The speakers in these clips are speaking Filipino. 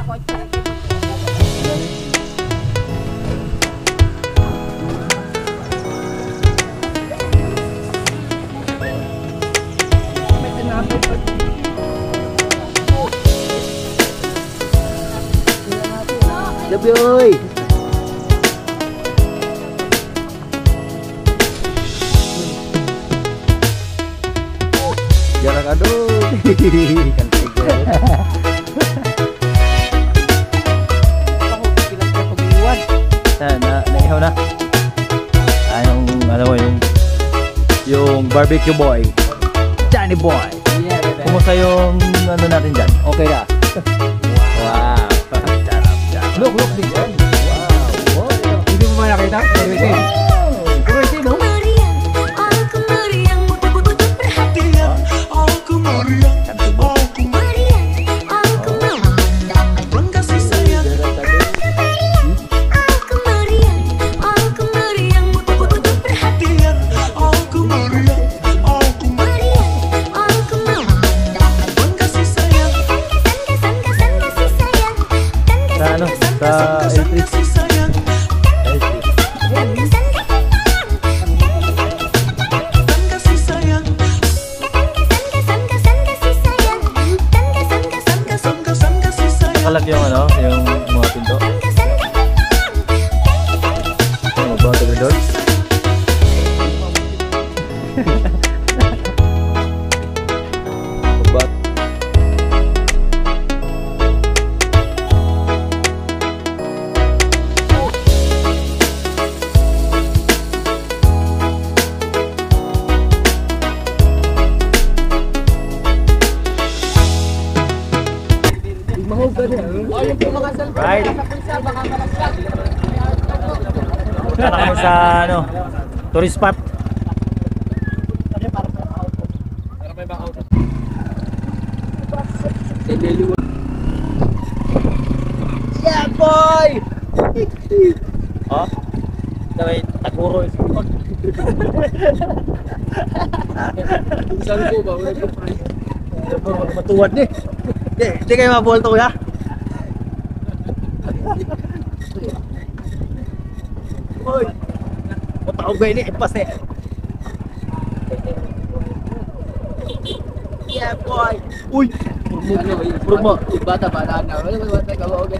Gabi ơi. Jarak aduh. Kan naihaw na. Yung ano mo yung barbecue boy. Johnny boy. Kumusta yung ano natin dyan? Okay na. Wow. Look, din yan. Wow. Hindi mo ba nakita? Kurusin, no? Nakalag yung ano, yung mga pinto. Ano ba ito doon? Right. Punta na kami sa ano, tourist spot. Yeah, boy! Oh? Daway, Taguro. Saan ko ba? Matuwad ni. Hindi kayo mabolto kuya? Uy! Mataog ba ini? Ipas eh! Yeah boy! Uy! Purmo! Bata pa na. Wala bata ka ba?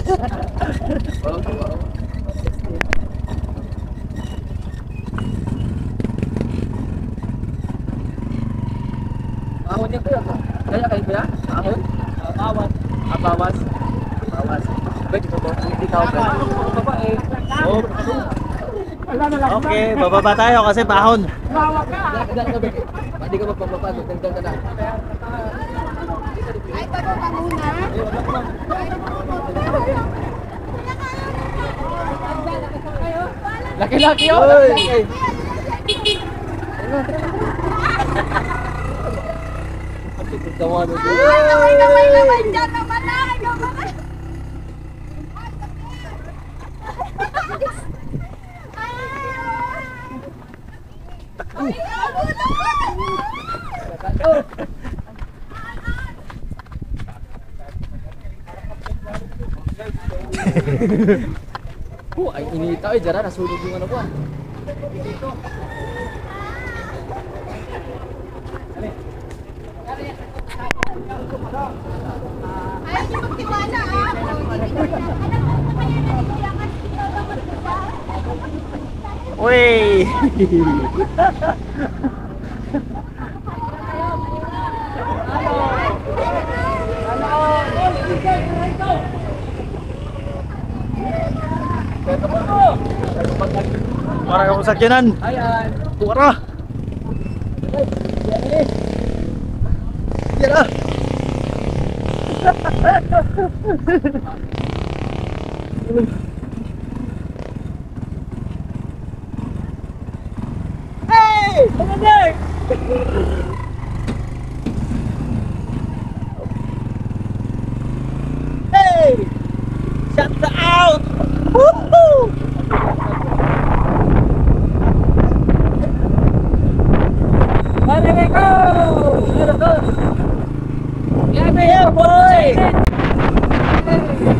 Ahon niya kuya. Kaya kayo kuya? Ahon? Bawas. Bawas. Bawas. Baik ito po. Hindi ka okay. Okay, bababa tayo kasi bahon. Hindi ka magpapapag. Dagdag ka na. Ay, bababa muna. Laki-laki yun. Naman dyan naman na. Ay inita ay jara nasunog yung ano ko. Dito. Ay, di magtiwala ah. Uy! Para kamu sakyanan. Ayan. Tuara. Yan ah. Hey! Commander! Hey! Shut the out! Woohoo! Here we go! Here we go! Yeah, boy!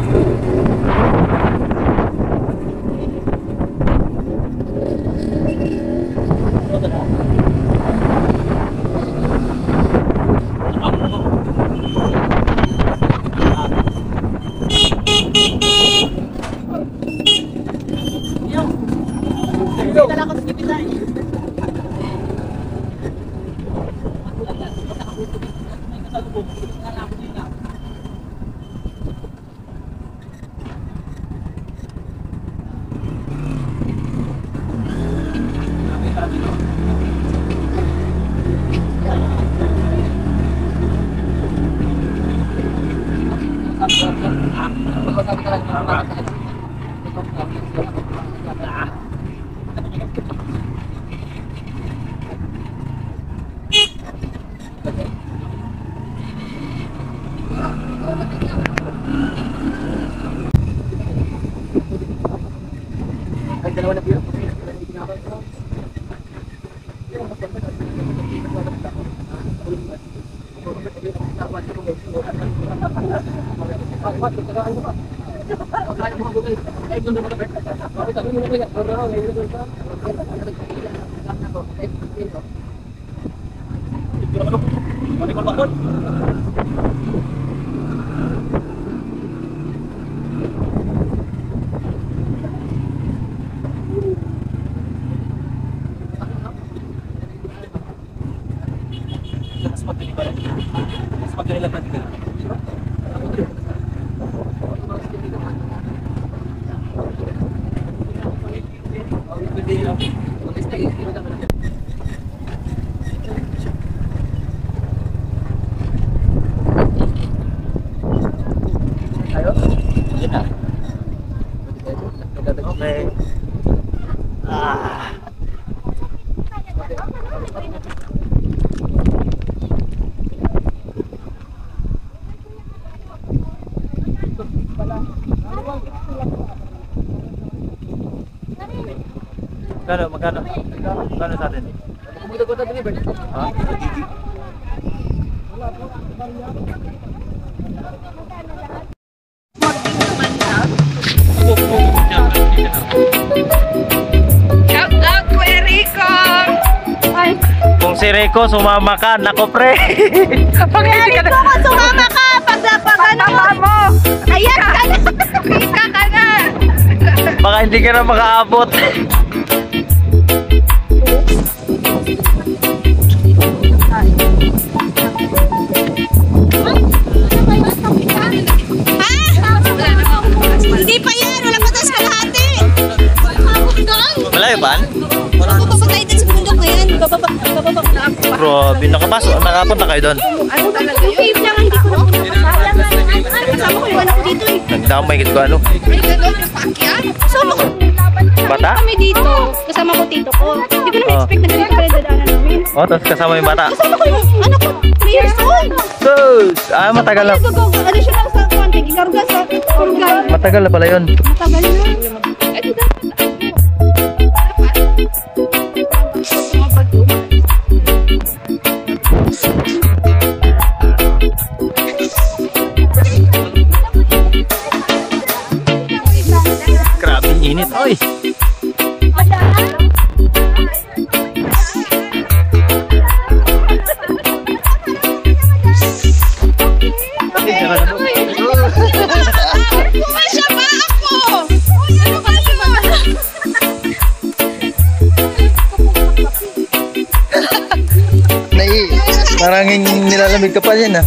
Okay. Magkano sa atin? Ha? Shout out, Kuya Rico! Kung si Rico sumama ka, nako pre. Kuya Rico, kung sumama ka, pag ano mo, ayan ka na, Rika ka na. Baka hindi ka na makaabot. Hindi pa yan, wala pa tayo sa kalahati. Malayo ba? Papapatay din sa bundok na yan. Bababa na ako. Grabe, nakapunta kayo doon. Ano talaga yun? Cave lang, hindi ko na kasama ko, iwan ako dito eh. Nagdamay ko ano. Ay, gano'n yung pakyan. Kasama ko. Bata? Kami dito, kasama ko tito ko. Hindi ko naman expect na ganito pa rin dadaanan namin. Oh, tapos kasama yung bata. Kasama ko yung anak ko, 3 years old. Sus! Matagal na. Ano siya lang sa kwanti, gigarga sa kurgay. Matagal na pala yun. Matagal na. Eh, di dapat. Grabe init. Oy! Pumasya pa ako! Ano ka siya? Parang nilalamig ka pa yan ah.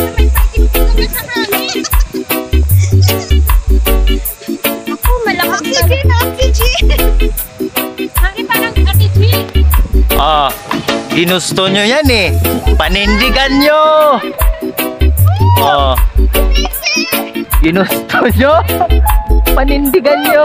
Ako, malakas na. Oxygen! Bakit parang oxygen? Ginusto nyo yan eh. Panindigan nyo! Ginusto nyo? Panindigan nyo!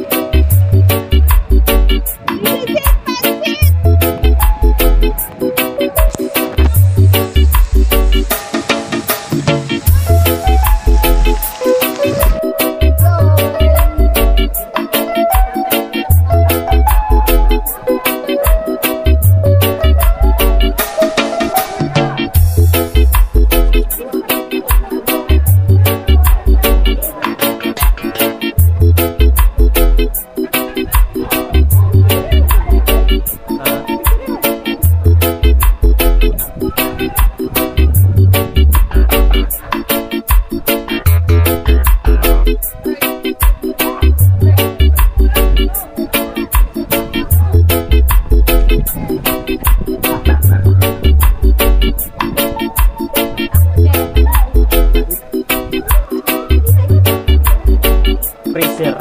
Freezer.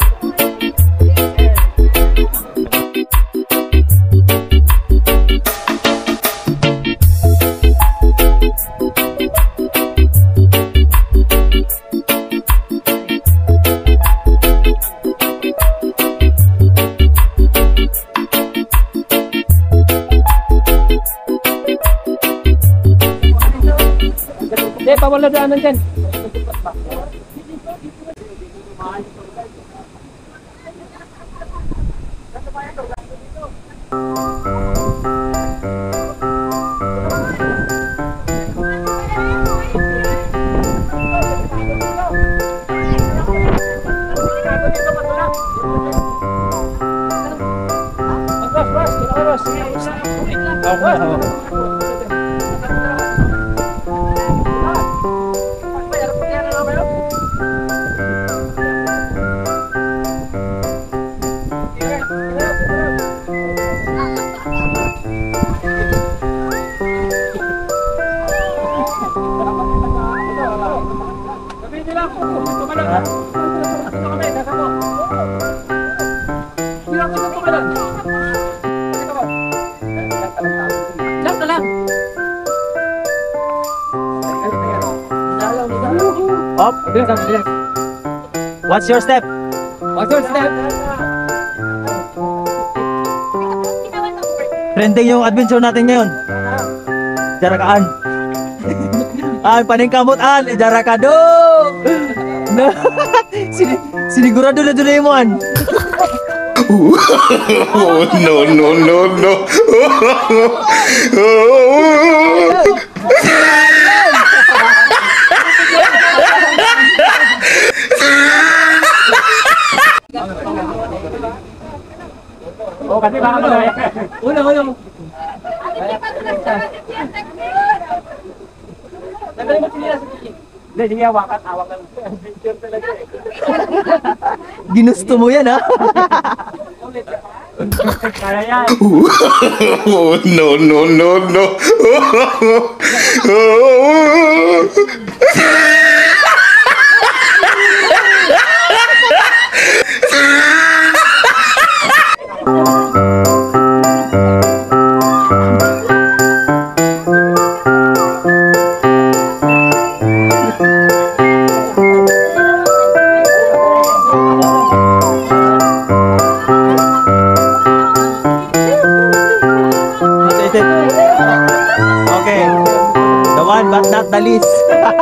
bawal na daanan dyan. Up. What's your step? What's your step? Trending yung adventure natin ngayon. Jarakaan. Paningkamot jarakado. No. Sinigurado na doon mo an. Oh, no, no, no, no. Oh, kasi baka mo na. Ulo. Tagalin mo sila sa piling. Hindi, sige, hawakan lang. Adventure talaga eh. Ginusto mo yan, ha? Kaya yan. Oh, no, no, no, no. Okay. The one but not the least.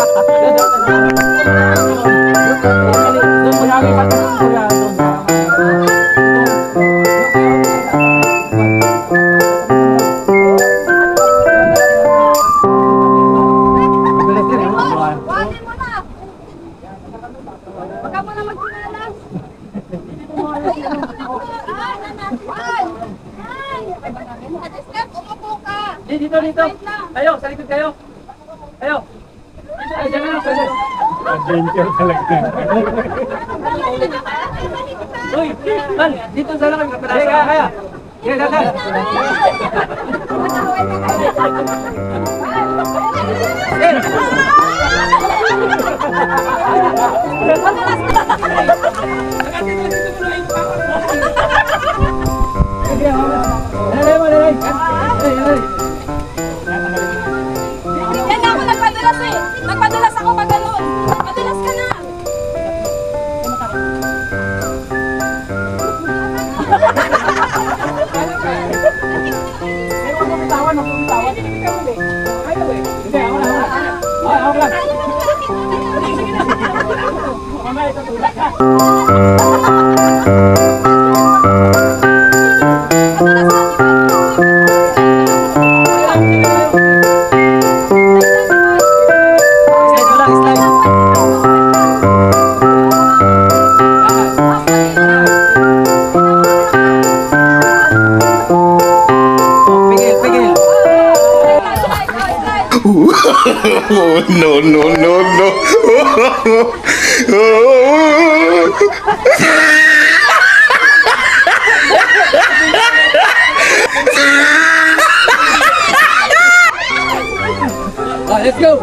Dito. Kayo, sa likod kayo. Kayo. Ay, dyan na lang. Adventure talaga. Uy, man, dito sa lang kami. Kaya. Kaya. Yan ako nagpadulas eh. Nagpadulas ako pag gano'n. Padulas ka na. Oh, no, no, no, no. Let's go.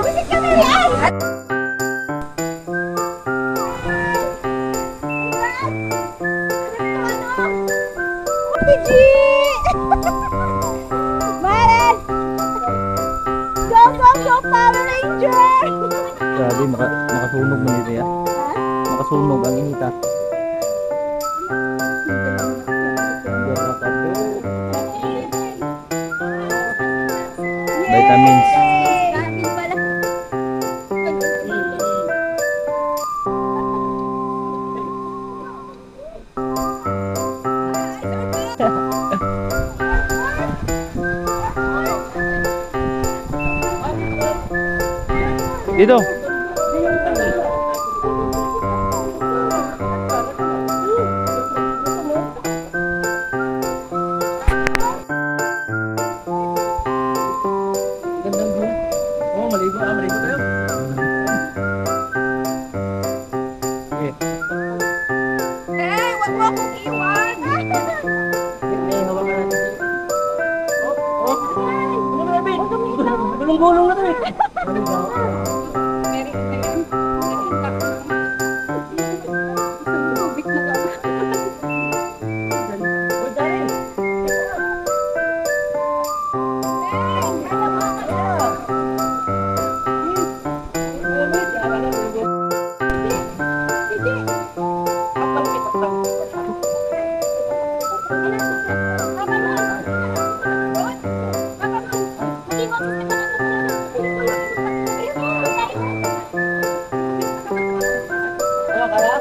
Mare! Go, Power Ranger! Grabe, makasunog mo nito ya. Makasunog ang inita. Vitamins. Vitamins pala. Dito. Gandang view. Oh, maligo kayo. Okay. Eh, wag mo akong iwan. May hawakan natin. Oh. Ano na, Ben? Gulong-gulong na to eh. Oh, dahil. Ano kaya?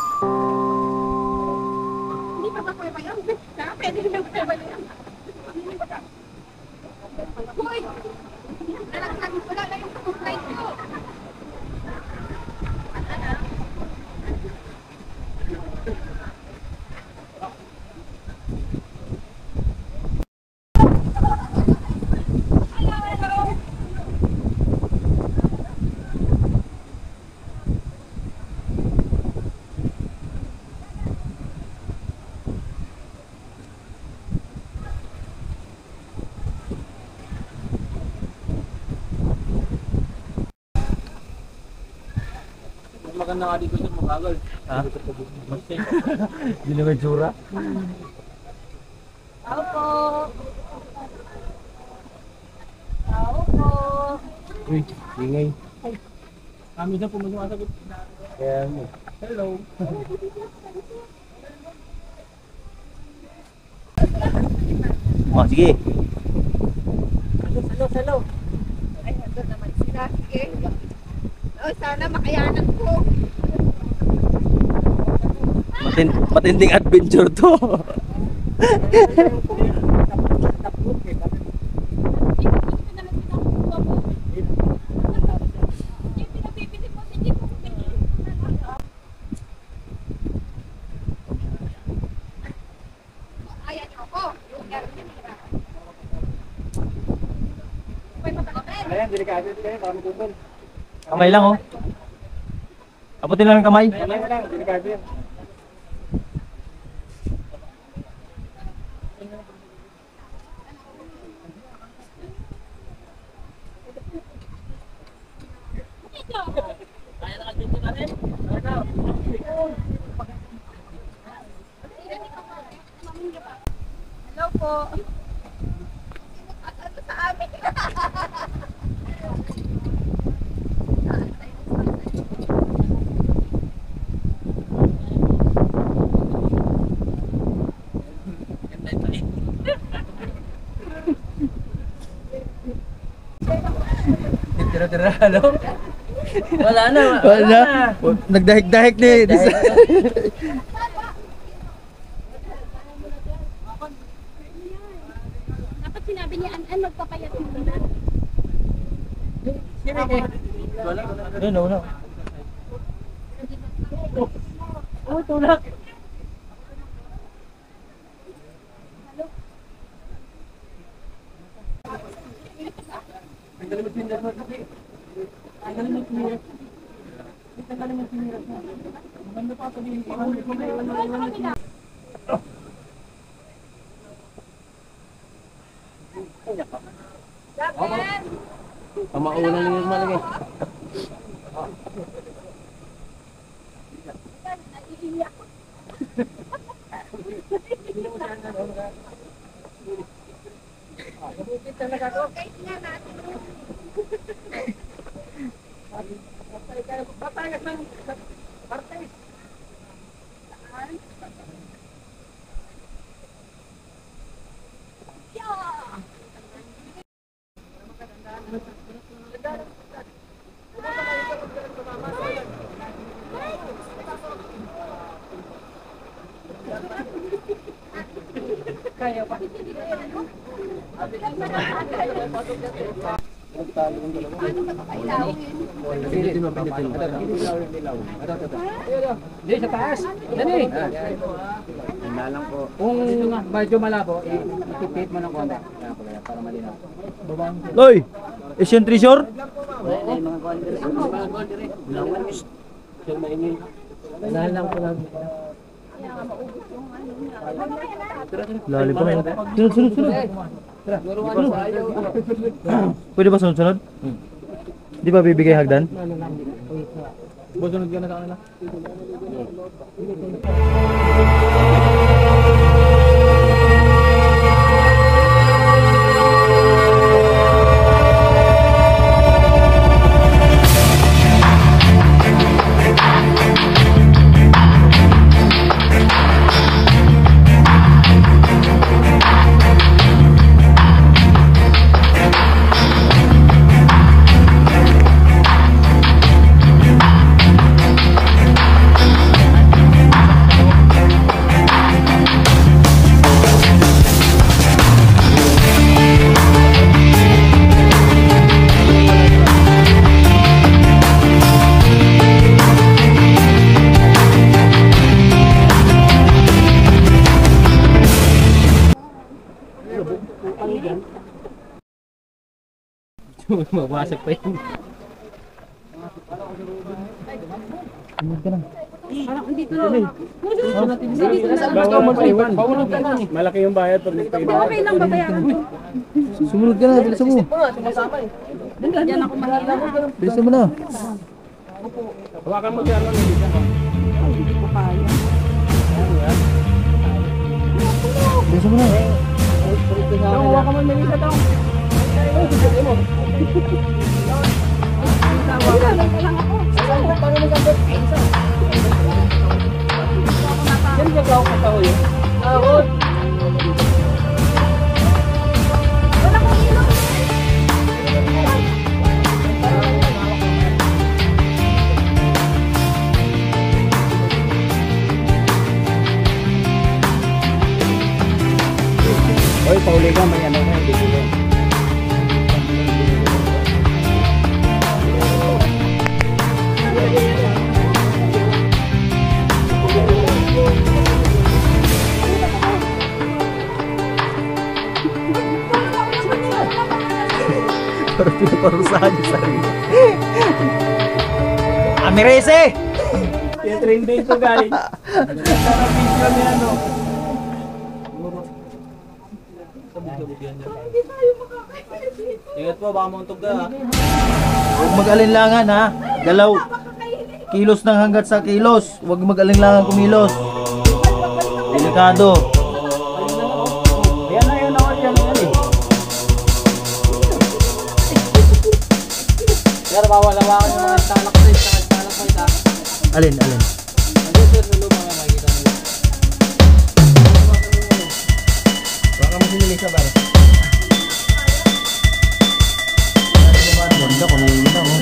Maganda nga dito sa Magagal. Ha? Hindi naman tsura. Tao po. Tao po. Uy, ingay. Kami na po magmasagot. Kaya mo. Hello. Oh, sige. Hello. Ay, nandun naman sila. Sige. Oh, sana makayanan ko. Matinding adventure to. Ayan ako. Ayan, delikado ito kayo. Baka magubol. Kamay lang oh. Abutin lang ng kamay. Ayan lang, delikado yan. Hello po. Ano sa amin? Tira-tira, hello? Wala na. Wala. Nagdahik-dahik ni. Dapat sinabi niya, An magpapayat muna. Wala. Ayun, no. Oh, tulak. Pamauna lang yung malagay. Hindi, sa taas. Dali. Lang po. Kung medyo malabo, i-tip mo ng konti. Para malinaw. Loy! Asian Treasure? Dahil lang po lang. Lalim pa ngayon. Sunod. Pwede ba sunod? Di ba bibigay hagdan? Busunod ka na sa kanila. Mabasag pa yun. Malaki yung bayad pag nagpayment. Okay lang babayaran mo. Sumunod ka na, bilisan mo. Yan ako mahila. Bilisan mo na. Hawakan mo dyan. Bilisan mo na. Hawakan mo yung isa daw. Oy, pauli ka, may ano ka, hindi ko. Parang pinaparusahan niya sarili. Amirese! Yung train day to guys. Sarap video ni ano. Ingat po, baka mauntog ka. Huwag mag-alinlangan ha. Galaw. Kilos ng hanggat sa kilos. Huwag mag-alinlangan kumilos. Delikado. Ayan na yun ako dyan. Pero bawal-awakan yung mga stalactites, stalactites ha. Alin? Nandun sir, sa loob mga makikita nyo. Baka mo sinili sa bar. Ganda kung nilin na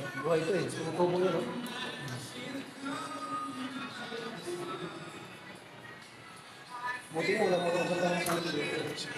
Buhay ito eh. Tumutubo yun, oh. Buti mo lang ako sa tanong sa dito.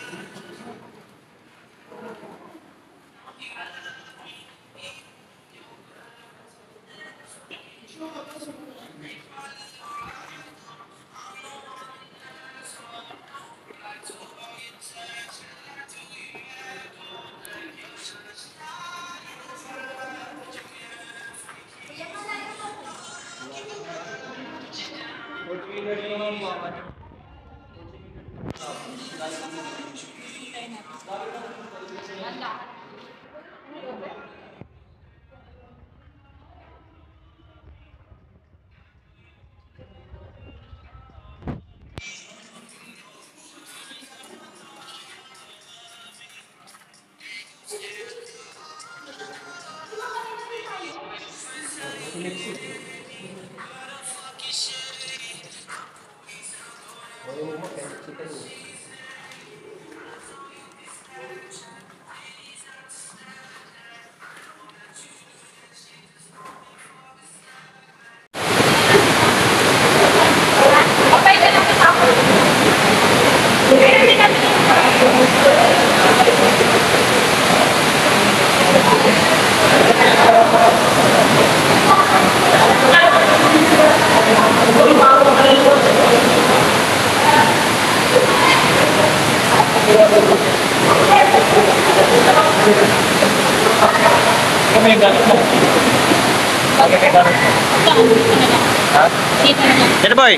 Kami yung gamit mo. Kami yung gamit mo. Ha? Dito boy!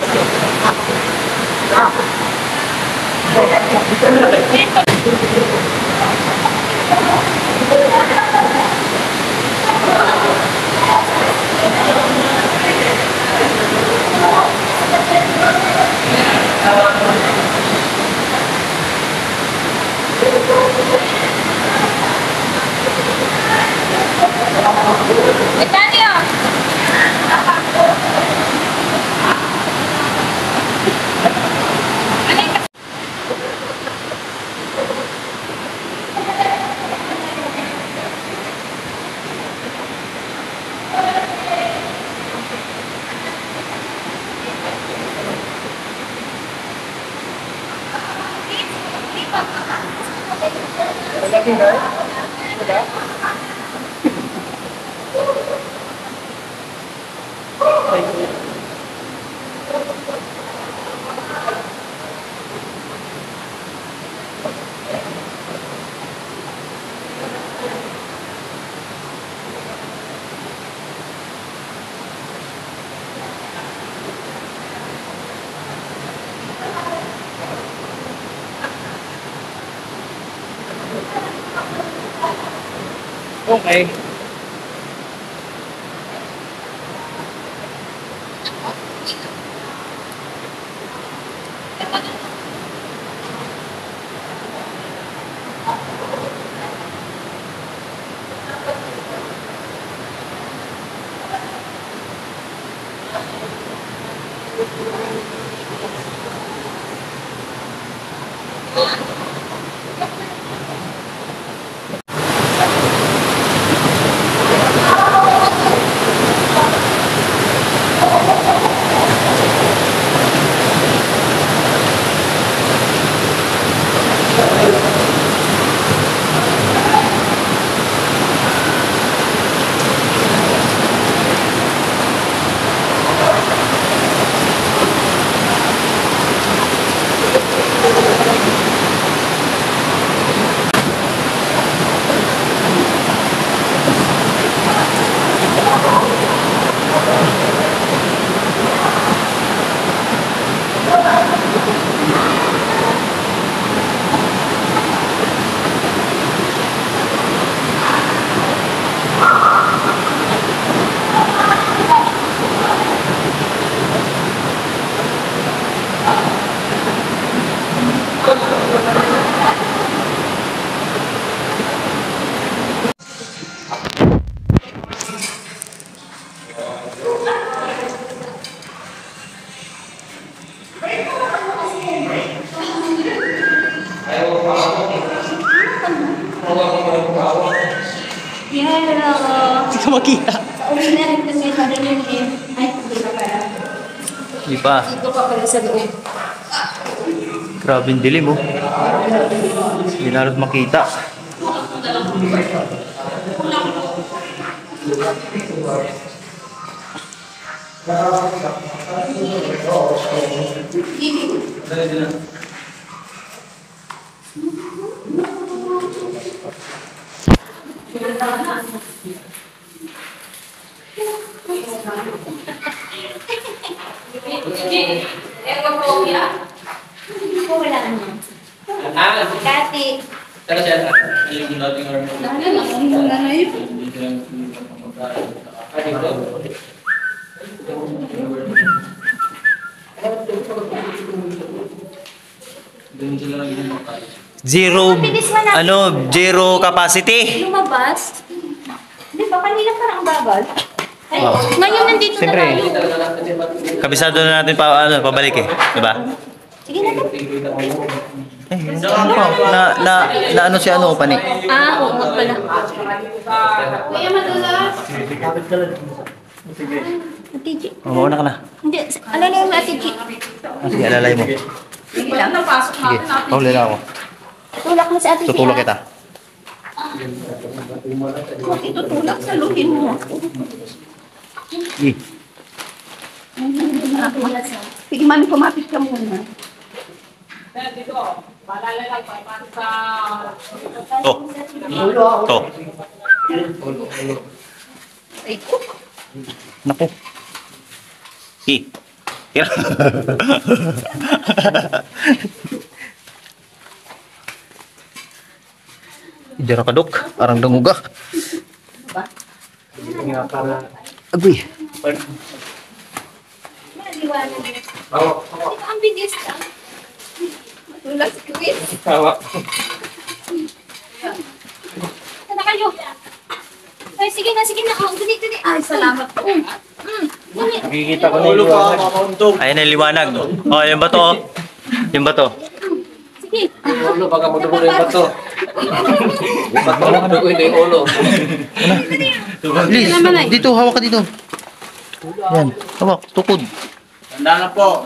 Okay. Original kasi parang yun eh. Ay, hindi ka pala. Di pa. Dito pa pala sa loob. Grabe yung dilim, oh. Hindi na halos makita. Wala naman. Kati. Wala na yun. Zero capacity. Lumabas. Di ba kanina parang bagal? Ay, ngayon nandito Siyempre. na tayo. Kabisado na natin pabalik eh. Diba? Sige na. Na ano si ano, pani? Ah, oo nga pala. Kuya, madulas. Ate G. Mauna ka na. Hindi, alala yung Ate G. Sige, alalay mo. Sige lang. Sige, pauli na ako. Tulak mo si Ate G. Tutulak kita. Huwag itutulak sa luhin mo. Eh, Sige, mami, kumapit ka muna. to. Ay, Naku. Eh. Kira. Hindi na kadok. Arang dangugak. Agoy. maliwanag. Ang bilis lang. Matulas si Chris. Sana kayo. Ay, sige na. Oh, dali. Ay, salamat po. Nakikita ko na yung liwanag. Ayan na yung liwanag. Oh, yung bato. Yung bato. Sige. Ulo, baka magdugo na yung bato. Yung bato, magdugo na yung ulo. Please, dito. Hawak ka dito. Yan. Hawak. Tukod. Tanda na po.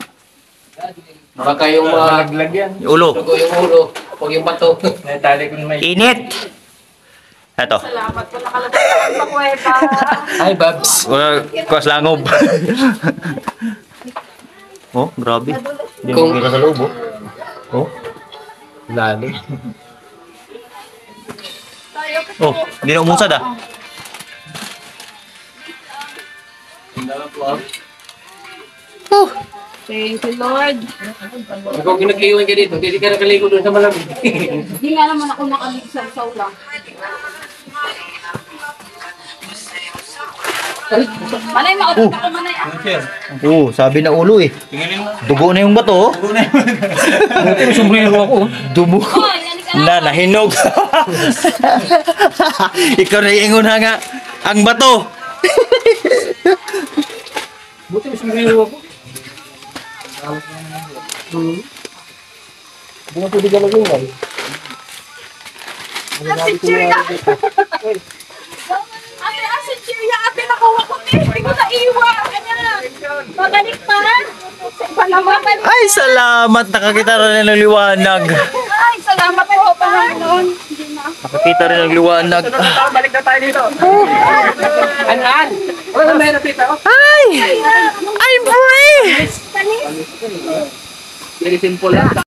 Baka yung mga Laglag yan. Yung ulo. dugo yung ulo. Huwag yung bato. Natali ko na may... Init! Eto. Salamat po. Nakalabas sa kuweba. Ay, Babs. Wala, kuwas langob. Oh, grabe. Hindi mo Kung- kita sa loob, oh. Oh. Lalo. Oh, hindi na umusad, ah. Oh. Thank you, Lord. Ikaw ginaglayuan ka dito. Hindi ka nakaligo doon sa malamig. Hindi nga naman ako nakalisaw sa ulang. Manay, makapit ako, Manay. Oh, sabi na ulo, eh. Dugo na yung bato, oh. Sumbrero ako. Dumo. Oh, yan ka Na, nahinog. Ikaw na iingon na nga ang bato. Buti may sumbrero ako. Hindi nga pwede galagin yan. Ate, cheeria, ate, nakuha ko, hindi ko naiwa. Babalik pa? Babalik. Ay, salamat. Nakakita rin ng liwanag. Ay, salamat po, Panginoon. Nakakita rin ng liwanag. Balik na tayo dito. An? Wala na meron dito. Ay! I'm free! Very simple lang.